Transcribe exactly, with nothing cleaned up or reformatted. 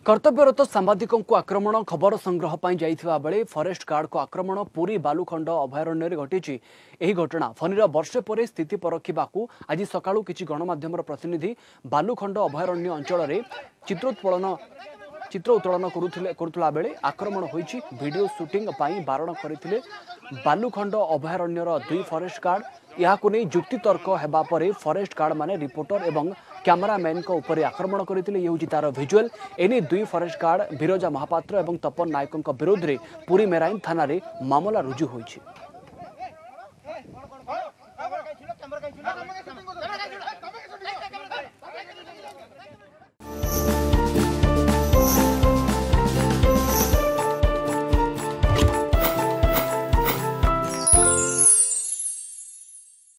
कर्तव्यरत सांबादिकों को आक्रमण खबर संग्रह पर जाइथिबा बेले फॉरेस्ट गार्ड को आक्रमण पुरी बालुखंड अभयारण्य घटी। यह घटना फनीर वर्षे पर स्थिति परखा आज सकाळू किछि गणमाध्यम प्रतिनिधि बालुखंड अभयारण्य अंचल में चित्रोत्तोलन चित्र उत्तोलन करुला बेले आक्रमण होइछि। वीडियो शूटिंग पाई बारण करथिले बालुखंड अभयारण्यर दुई फॉरेस्ट गार्ड। यहाकु नै जुक्तितर्क हेबा परे फॉरेस्ट गार्ड माने रिपोर्टर एवं कैमरामैन को ऊपर आक्रमण करथिले। ये होछि तार विजुअल। एनी दुई फॉरेस्ट गार्ड बिरजा महापात्र एवं तपन नायकों विरोध में पुरी मेराइन थाना रे मामला रुजु होइछि।